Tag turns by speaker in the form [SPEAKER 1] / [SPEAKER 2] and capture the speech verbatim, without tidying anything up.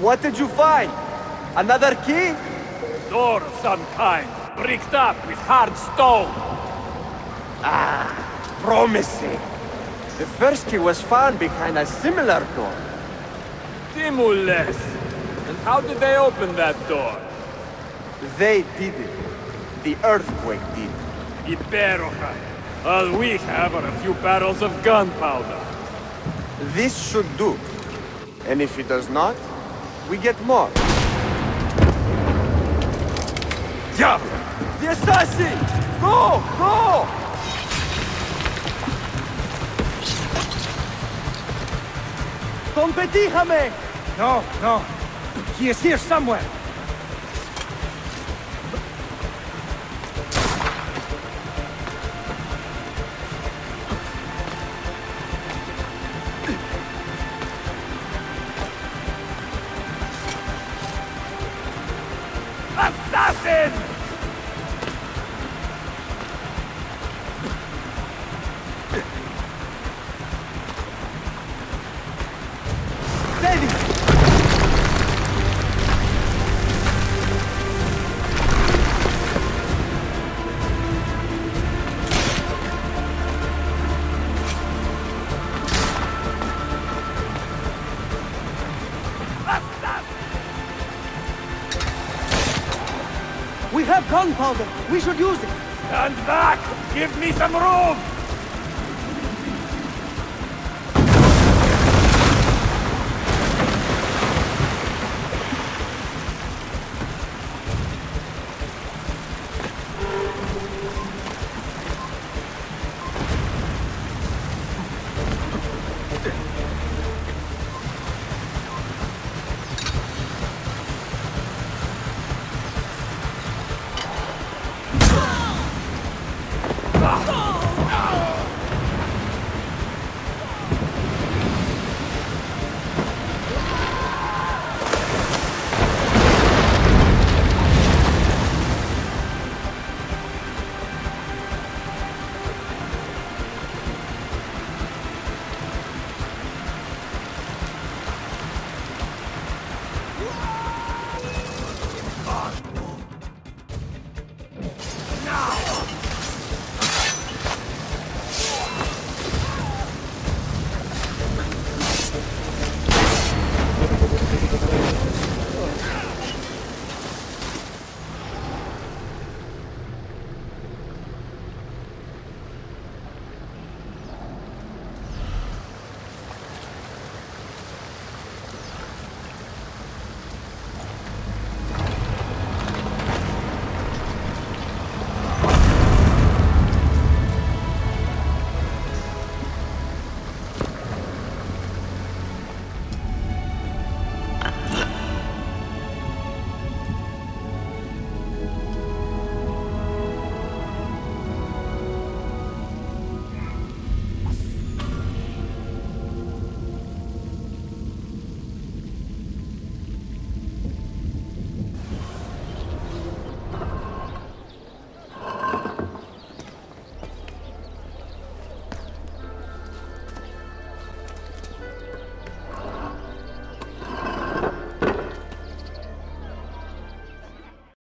[SPEAKER 1] What did you find? Another key?
[SPEAKER 2] Door of some kind, bricked up with hard stone.
[SPEAKER 1] Ah, promising. The first key was found behind a similar door.
[SPEAKER 2] Timules. And how did they open that door?
[SPEAKER 1] They did it. The earthquake did.
[SPEAKER 2] Iberoja. All we have are a few barrels of gunpowder.
[SPEAKER 1] This should do. And if it does not, we get more. Diablo! The assassin! Go! Go! Competijame!
[SPEAKER 3] No, no. He is here somewhere.
[SPEAKER 2] Assassin!
[SPEAKER 1] Steady! We have gunpowder! We should use it!
[SPEAKER 2] Stand back! Give me some room!